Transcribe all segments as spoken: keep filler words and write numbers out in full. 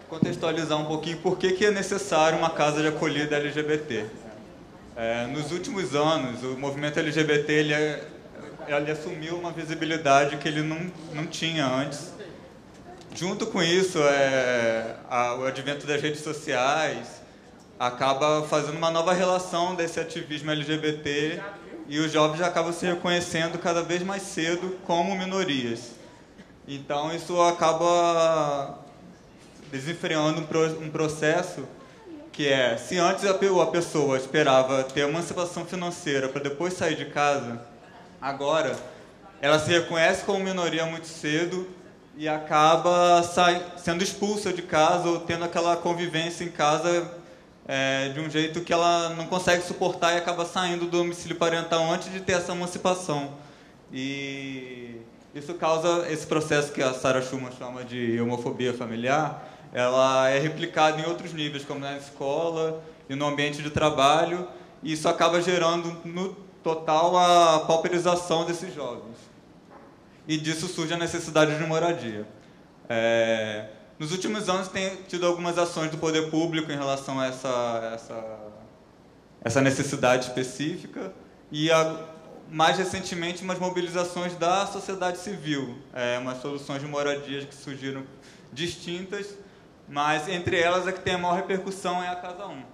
contextualizar um pouquinho por que, que é necessário uma casa de acolhida L G B T. É, nos últimos anos, o movimento L G B T ele, é, ele assumiu uma visibilidade que ele não, não tinha antes. Junto com isso, é, a, o advento das redes sociais acaba fazendo uma nova relação desse ativismo L G B T e os jovens acabam se reconhecendo cada vez mais cedo como minorias. Então, isso acaba desenfreando um, pro, um processo que é, se antes a, a pessoa esperava ter emancipação financeira para depois sair de casa, agora ela se reconhece como minoria muito cedo e acaba sai, sendo expulsa de casa ou tendo aquela convivência em casa é, de um jeito que ela não consegue suportar e acaba saindo do domicílio parental antes de ter essa emancipação. E isso causa esse processo que a Sarah Schumann chama de homofobia familiar, ela é replicada em outros níveis, como na escola e no ambiente de trabalho, e isso acaba gerando, no total, a pauperização desses jovens. E disso surge a necessidade de moradia. É, nos últimos anos tem tido algumas ações do poder público em relação a essa, essa, essa necessidade específica, e a, mais recentemente umas mobilizações da sociedade civil, é, umas soluções de moradia que surgiram distintas, mas entre elas a que tem a maior repercussão é a Casa um.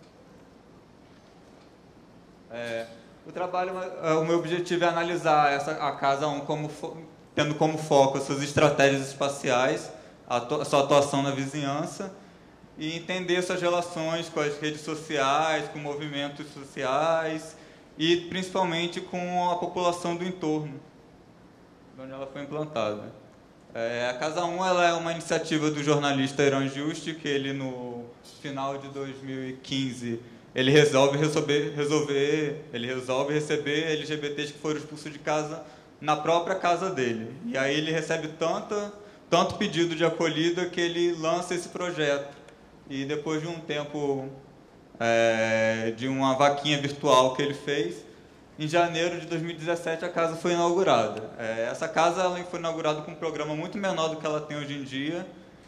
É, o trabalho, o meu objetivo é analisar essa, a Casa um como, tendo como foco as suas estratégias espaciais, a, a sua atuação na vizinhança, e entender suas relações com as redes sociais, com movimentos sociais, e principalmente com a população do entorno, onde ela foi implantada. É, a Casa um ela é uma iniciativa do jornalista Eran Juste, que ele, no final de dois mil e quinze, ele resolve, resolver, resolver, ele resolve receber L G B Ts que foram expulsos de casa na própria casa dele. E aí ele recebe tanta, tanto pedido de acolhida que ele lança esse projeto. E depois de um tempo, é, de uma vaquinha virtual que ele fez, em janeiro de dois mil e dezessete, a casa foi inaugurada. É, essa casa ela foi inaugurada com um programa muito menor do que ela tem hoje em dia,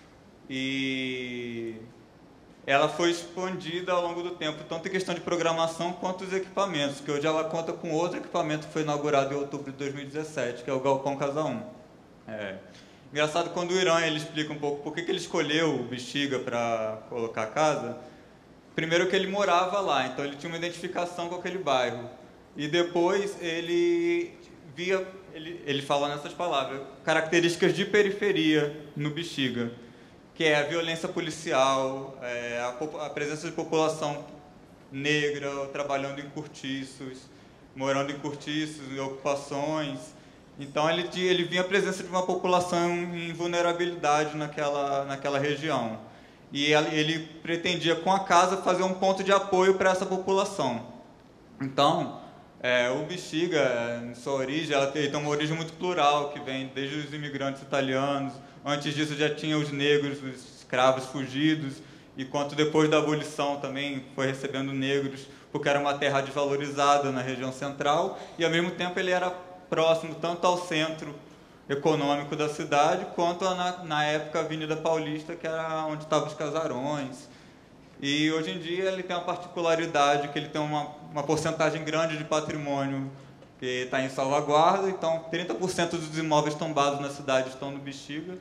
e ela foi expandida ao longo do tempo, tanto em questão de programação quanto os equipamentos, que hoje ela conta com outro equipamento que foi inaugurado em outubro de dois mil e dezessete, que é o Galpão Casa um. É. Engraçado, quando o Irã ele explica um pouco por que, que ele escolheu o Bexiga para colocar a casa. Primeiro que ele morava lá, então ele tinha uma identificação com aquele bairro. E depois ele via, ele, ele fala nessas palavras, características de periferia no Bexiga, que é a violência policial, é, a, a presença de população negra trabalhando em cortiços, morando em cortiços, em ocupações. Então ele, ele via a presença de uma população em vulnerabilidade naquela, naquela região. E ele pretendia, com a casa, fazer um ponto de apoio para essa população. Então, É, o Bexiga, em sua origem, ela tem, tem uma origem muito plural, que vem desde os imigrantes italianos. Antes disso já tinha os negros, os escravos fugidos, e quanto depois da abolição também foi recebendo negros, porque era uma terra desvalorizada na região central, e ao mesmo tempo ele era próximo tanto ao centro econômico da cidade, quanto a, na, na época a Avenida Paulista, que era onde estavam os casarões. E hoje em dia ele tem uma particularidade, que ele tem uma, uma porcentagem grande de patrimônio que está em salvaguarda, então trinta por cento dos imóveis tombados na cidade estão no Bexiga.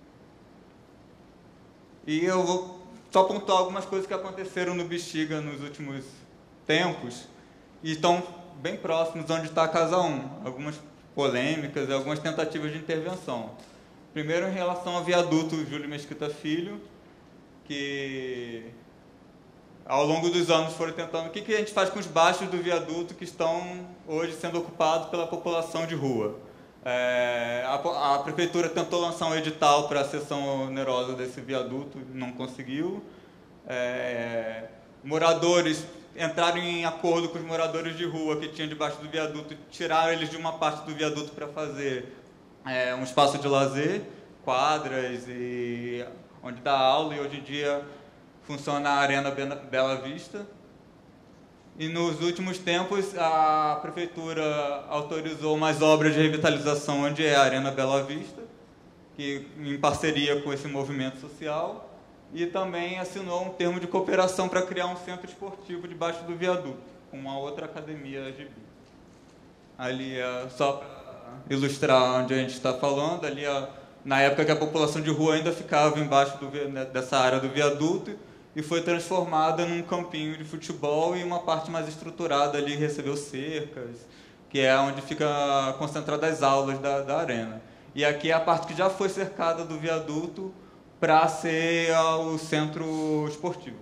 E eu vou só pontuar algumas coisas que aconteceram no Bexiga nos últimos tempos, e estão bem próximos onde está a Casa um, algumas polêmicas e algumas tentativas de intervenção. Primeiro, em relação ao viaduto Júlio Mesquita Filho, que ao longo dos anos foram tentando o que, que a gente faz com os baixos do viaduto que estão hoje sendo ocupados pela população de rua. É, a, a prefeitura tentou lançar um edital para a cessão onerosa desse viaduto, não conseguiu. É, moradores entraram em acordo com os moradores de rua que tinham debaixo do viaduto, tiraram eles de uma parte do viaduto para fazer é, um espaço de lazer, quadras, e onde dá aula, e hoje em dia funciona a Arena Bela Vista. E nos últimos tempos a prefeitura autorizou mais obras de revitalização onde é a Arena Bela Vista, que em parceria com esse movimento social. e também assinou um termo de cooperação para criar um centro esportivo debaixo do viaduto, com uma outra academia gibi. Ali, é, só para ilustrar onde a gente está falando, ali, é, na época que a população de rua ainda ficava embaixo do, dessa área do viaduto, e foi transformada num campinho de futebol, e uma parte mais estruturada ali recebeu cercas, que é onde fica concentradas as aulas da, da arena. E aqui é a parte que já foi cercada do viaduto para ser o centro esportivo.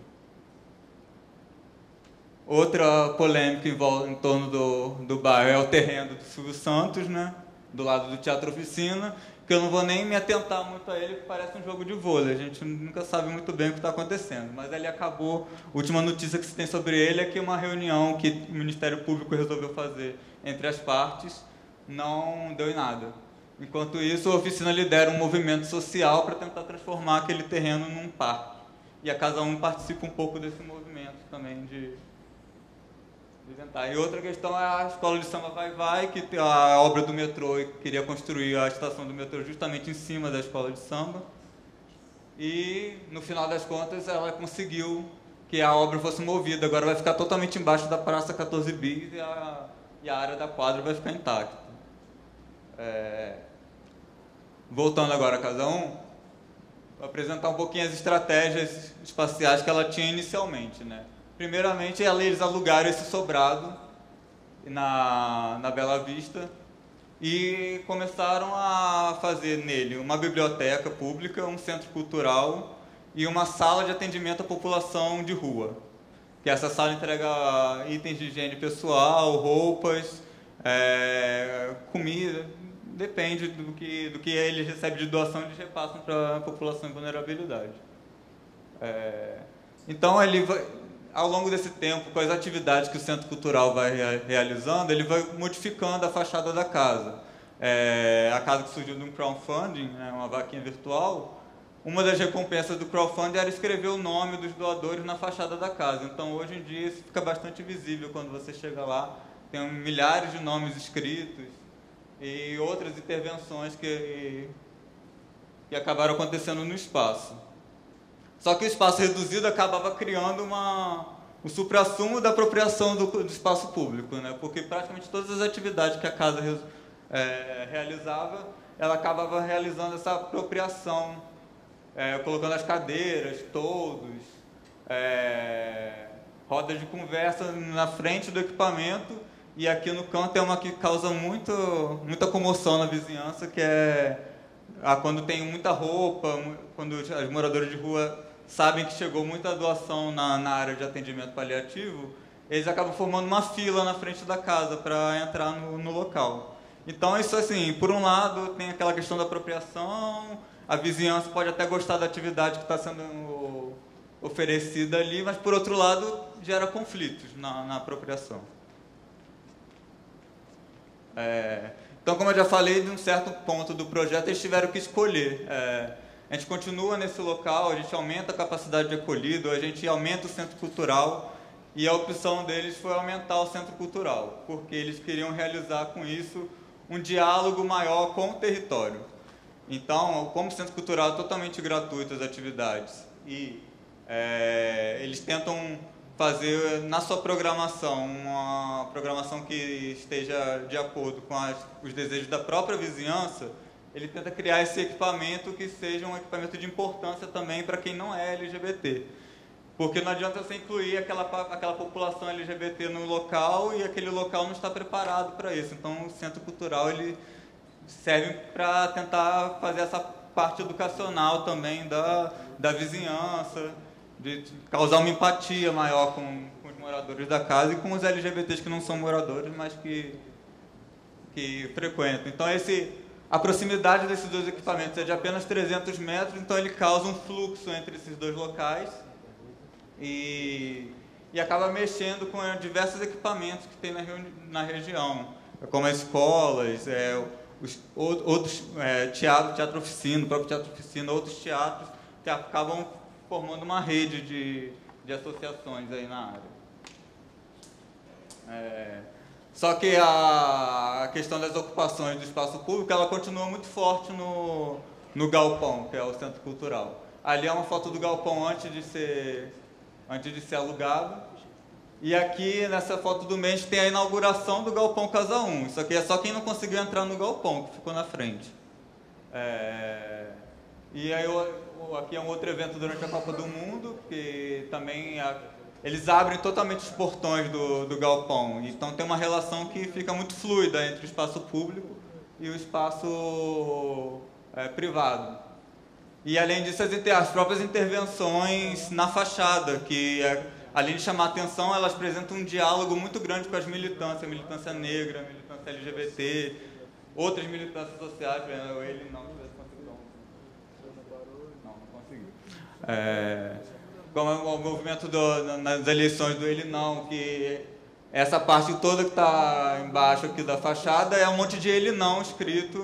Outra polêmica em, volta, em torno do, do bairro é o terreno do Silvio Santos, né? Do lado do Teatro Oficina, que eu não vou nem me atentar muito a ele, porque parece um jogo de vôlei. A gente nunca sabe muito bem o que está acontecendo. Mas ele acabou, a última notícia que se tem sobre ele é que uma reunião que o Ministério Público resolveu fazer entre as partes não deu em nada. Enquanto isso, a oficina lidera um movimento social para tentar transformar aquele terreno num parque. E a Casa um participa um pouco desse movimento também de, de tentar. E outra questão é a Escola de Samba Vai Vai, que a obra do metrô queria construir a estação do metrô justamente em cima da Escola de Samba. E, no final das contas, ela conseguiu que a obra fosse movida. Agora vai ficar totalmente embaixo da Praça quatorze bis e a, e a área da quadra vai ficar intacta. É... Voltando agora a Casa um, vou apresentar um pouquinho as estratégias espaciais que ela tinha inicialmente, né? Primeiramente, eles alugaram esse sobrado na, na Bela Vista e começaram a fazer nele uma biblioteca pública, um centro cultural e uma sala de atendimento à população de rua. Que essa sala entrega itens de higiene pessoal, roupas, é, comida... Depende do que, do que eles recebem de doação, eles repassam para a população em vulnerabilidade. É, então, ele vai, ao longo desse tempo, com as atividades que o Centro Cultural vai realizando, ele vai modificando a fachada da casa. É, a casa que surgiu de um crowdfunding, né, uma vaquinha virtual, uma das recompensas do crowdfunding era escrever o nome dos doadores na fachada da casa. Então, hoje em dia, isso fica bastante visível quando você chega lá. Tem milhares de nomes escritos, e outras intervenções que, que acabaram acontecendo no espaço. Só que o espaço reduzido acabava criando uma, um suprassumo da apropriação do, do espaço público, né? Porque praticamente todas as atividades que a casa é, realizava, ela acabava realizando essa apropriação, é, colocando as cadeiras, toldos, é, rodas de conversa na frente do equipamento. E aqui no canto é uma que causa muito, muita comoção na vizinhança, que é a, quando tem muita roupa, quando os moradores de rua sabem que chegou muita doação na, na área de atendimento paliativo, eles acabam formando uma fila na frente da casa para entrar no, no local. Então, isso assim, por um lado tem aquela questão da apropriação, a vizinhança pode até gostar da atividade que está sendo oferecida ali, mas por outro lado gera conflitos na, na apropriação. É, então, como eu já falei, de um certo ponto do projeto, eles tiveram que escolher. É, a gente continua nesse local, a gente aumenta a capacidade de acolhido, a gente aumenta o centro cultural, e a opção deles foi aumentar o centro cultural, porque eles queriam realizar com isso um diálogo maior com o território. Então, como o centro cultural é totalmente gratuito as atividades, e é, eles tentam fazer na sua programação uma programação que esteja de acordo com as, os desejos da própria vizinhança, ele tenta criar esse equipamento que seja um equipamento de importância também para quem não é L G B T. Porque não adianta você incluir aquela, aquela população L G B T no local e aquele local não está preparado para isso. Então, o Centro Cultural ele serve para tentar fazer essa parte educacional também da, da vizinhança, de causar uma empatia maior com, com os moradores da casa e com os L G B Ts que não são moradores, mas que, que frequentam. Então, esse, a proximidade desses dois equipamentos é de apenas trezentos metros, então ele causa um fluxo entre esses dois locais e, e acaba mexendo com diversos equipamentos que tem na, na região, como as escolas, é, os, outros é, teatro, teatro oficina, o próprio teatro oficina, outros teatros que acabam formando uma rede de, de associações aí na área. É, só que a, a questão das ocupações do espaço público, ela continua muito forte no, no galpão, que é o Centro Cultural. Ali é uma foto do galpão antes de ser, antes de ser alugado. E aqui, nessa foto do mês, tem a inauguração do Galpão Casa um. Isso aqui é só quem não conseguiu entrar no galpão, que ficou na frente. É... E aí, aqui é um outro evento durante a Copa do Mundo, que também a... eles abrem totalmente os portões do, do galpão. Então tem uma relação que fica muito fluida entre o espaço público e o espaço é, privado. E além disso, as, inter... as próprias intervenções na fachada, que é... além de chamar a atenção, elas apresentam um diálogo muito grande com as militâncias, a militância negra, a militância L G B T, outras militâncias sociais, ele não tivesse conseguido. Não, não conseguiu. É, como o movimento do, nas eleições do Ele Não, que essa parte toda que está embaixo aqui da fachada é um monte de Ele Não escrito,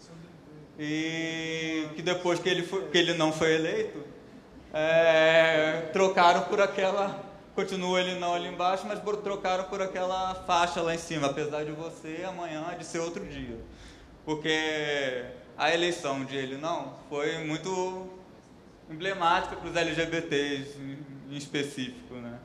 e que depois que ele, foi, que ele não foi eleito, é, trocaram por aquela... Continua Ele Não ali embaixo, mas trocaram por aquela faixa lá em cima, apesar de você, amanhã, de ser outro dia. Porque a eleição de Ele Não foi muito emblemática para os L G B Ts em específico, né?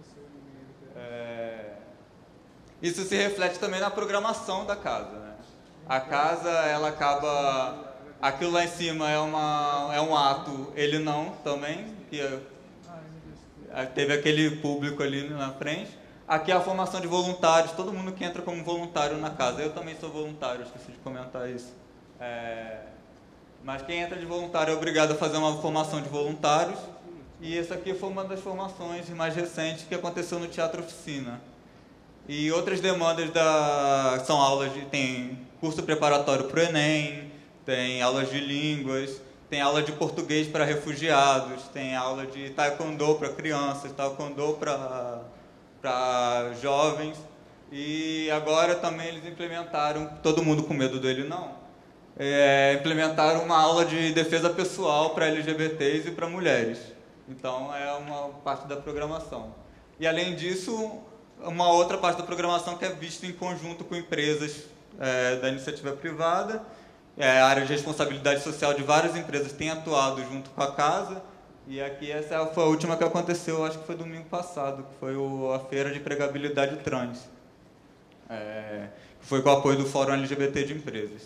É... Isso se reflete também na programação da casa, né? A casa, ela acaba... Aquilo lá em cima é, uma, é um ato Ele Não também, que é... Teve aquele público ali na frente. Aqui é a formação de voluntários, todo mundo que entra como voluntário na casa. Eu também sou voluntário, esqueci de comentar isso. É... Mas quem entra de voluntário é obrigado a fazer uma formação de voluntários. E essa aqui foi uma das formações mais recentes que aconteceu no Teatro Oficina. E outras demandas da... são aulas de... tem curso preparatório para o Enem, tem aulas de línguas, tem aula de português para refugiados, tem aula de taekwondo para crianças, taekwondo para para jovens. E agora também eles implementaram, todo mundo com medo dele não, é, implementaram uma aula de defesa pessoal para L G B Ts e para mulheres. Então é uma parte da programação. E além disso, uma outra parte da programação que é vista em conjunto com empresas é, da iniciativa privada. É, a área de responsabilidade social de várias empresas tem atuado junto com a casa. E aqui essa foi a última que aconteceu, acho que foi domingo passado, que foi o, a Feira de Empregabilidade Trans. É, que foi com o apoio do Fórum L G B T de Empresas.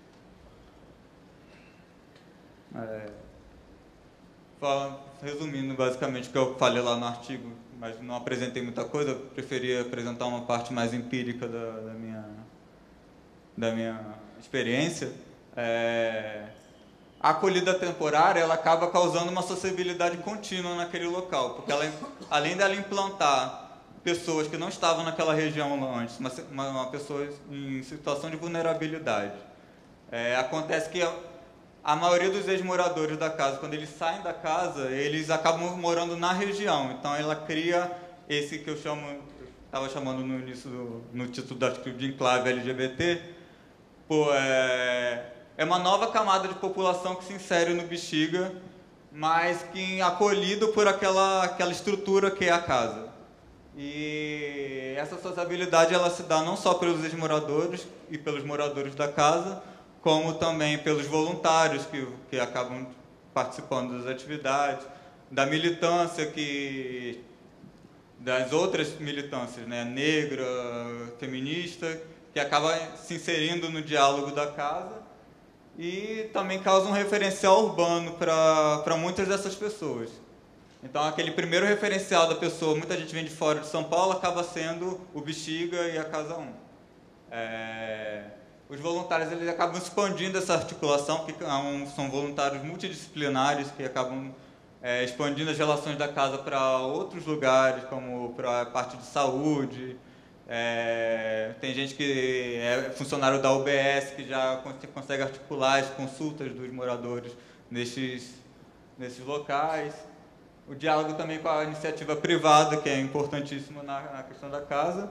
É, fala, resumindo basicamente o que eu falei lá no artigo, mas não apresentei muita coisa, eu preferi apresentar uma parte mais empírica da, da, minha, da minha experiência. É, a acolhida temporária ela acaba causando uma sociabilidade contínua naquele local, porque ela, além dela implantar pessoas que não estavam naquela região antes, uma, uma, uma pessoa em situação de vulnerabilidade, é, acontece que a, a maioria dos ex-moradores da casa, quando eles saem da casa, eles acabam morando na região, então ela cria esse que eu chamo, estava chamando no início do, no título do artigo de enclave L G B T, pô, é, é uma nova camada de população que se insere no Bexiga, mas que é acolhido por aquela, aquela estrutura que é a casa. E essa sociabilidade ela se dá não só pelos ex-moradores e pelos moradores da casa, como também pelos voluntários que, que acabam participando das atividades, da militância, que, das outras militâncias, né, negra, feminista, que acaba se inserindo no diálogo da casa. E também causa um referencial urbano para muitas dessas pessoas. Então, aquele primeiro referencial da pessoa, muita gente vem de fora de São Paulo, acaba sendo o Bexiga e a Casa um. É, os voluntários eles acabam expandindo essa articulação, porque são voluntários multidisciplinares que acabam é, expandindo as relações da casa para outros lugares, como para a parte de saúde. É, tem gente que é funcionário da U B S que já consegue articular as consultas dos moradores nesses, nesses locais. O diálogo também com a iniciativa privada, que é importantíssimo na, na questão da casa.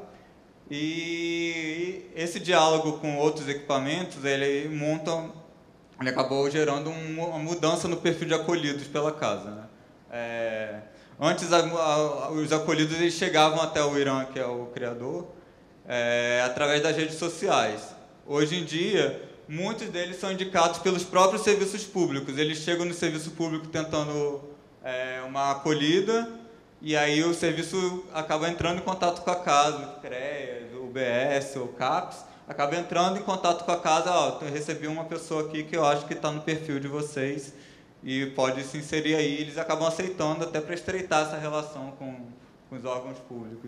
E esse diálogo com outros equipamentos, ele monta, ele acabou gerando um, uma mudança no perfil de acolhidos pela casa, né? É, Antes, a, a, os acolhidos eles chegavam até o Irã, que é o criador, é, através das redes sociais. Hoje em dia, muitos deles são indicados pelos próprios serviços públicos. Eles chegam no serviço público tentando é, uma acolhida, e aí o serviço acaba entrando em contato com a casa, o CREAS, o U B S ou o CAPES, acaba entrando em contato com a casa, ó, eu recebi uma pessoa aqui que eu acho que está no perfil de vocês e pode se inserir aí. Eles acabam aceitando até para estreitar essa relação com, com os órgãos públicos.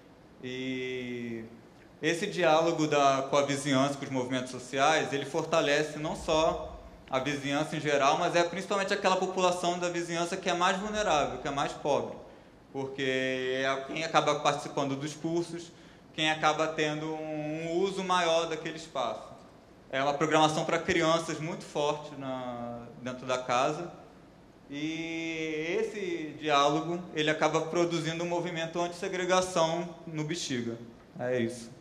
E esse diálogo da, com a vizinhança, com os movimentos sociais, ele fortalece não só a vizinhança em geral, mas é principalmente aquela população da vizinhança que é mais vulnerável, que é mais pobre, porque é quem acaba participando dos cursos, quem acaba tendo um uso maior daquele espaço. É uma programação para crianças muito forte na, dentro da casa, e esse diálogo ele acaba produzindo um movimento anti-segregação no Bexiga. É isso.